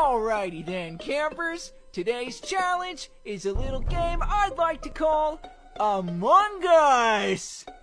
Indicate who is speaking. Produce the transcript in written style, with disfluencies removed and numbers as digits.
Speaker 1: Alrighty then, campers. Today's challenge is a little game I'd like to call Among Us.